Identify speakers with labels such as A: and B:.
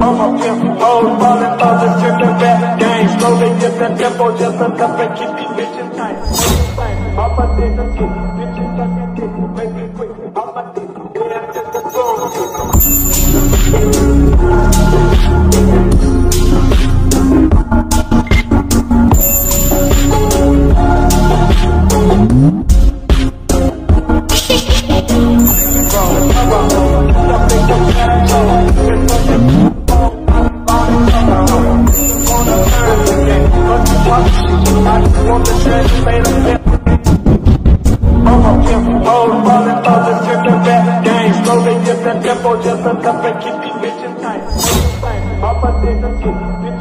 A: I'm a pimp, old ballin' just trippin' back game. Slowly get that tempo, just enough to keep these bitches tight. I'm a nigga, bitches suckin' dick, make it quick. I'm a nigga, yeah, just a tempo, just enough to keep these bitches tight. I'm a nigga,